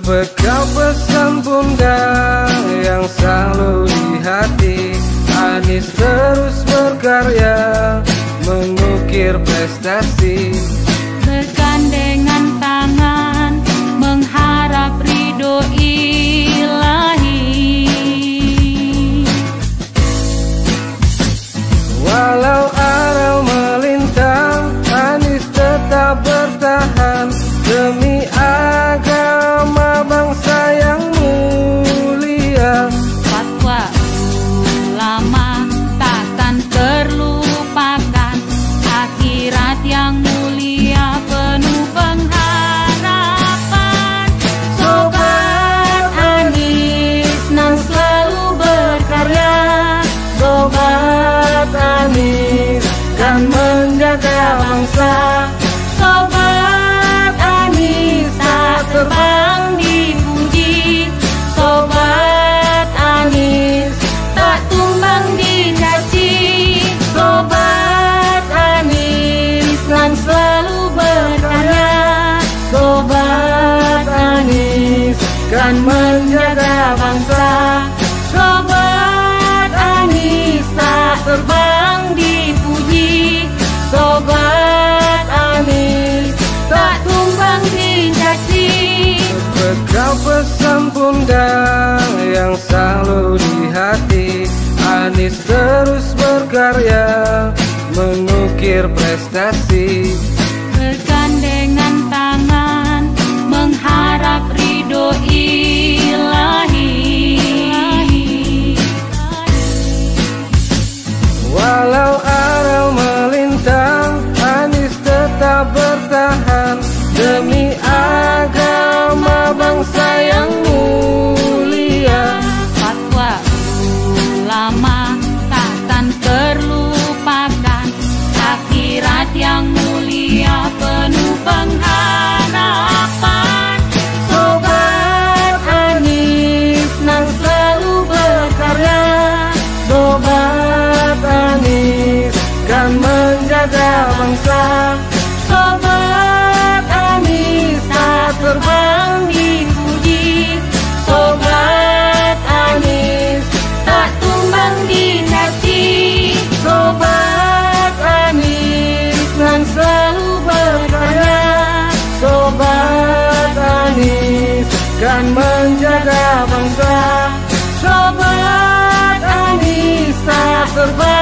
Berbekal pesan bunda yang selalu di hati, Anies terus berkarya, mengukir prestasi. Bergandengan tangan, mengharap ridho ilahi. Walau arau melintang, Anies tetap bertahan demi agama bangsa yang mulia. Fatwa ulama takkan terlupakan, akhirat yang mulia penuh pengharapan. Sobat Anies nan selalu berkarya, Sobat Anies kan menjaga bangsa. Sobat Anies tak terbang dipuji, Sobat Anies tak tumbang dicaci. Sobat Anies kan selalu berkarya, Sobat Anies kan menjaga bangsa. Sobat Anies tak terbang dipuji, Sobat Anies tak tumbang dicaci. Berbekal pesan bunda yang selalu di hati, Anies terus berkarya, mengukir prestasi. Bergandengan tangan, mengharap ridho ilahi. Walau arau melintang, Anies tetap bertahan demi agama bangsa yang mulia. Fatwa ulama takkan terlupakan, akhirat yang mulia penuh pengharapan. Sobat Anies nan selalu berkarya, Sobat Anies kan menjaga bangsa. Sobat Anies tak terbang dipuji, Sobat Anies tak tumbang dicaci. Sobat Anies Nan selalu berkarya, Sobat Anies kan menjaga bangsa. Sobat Anies tak terbang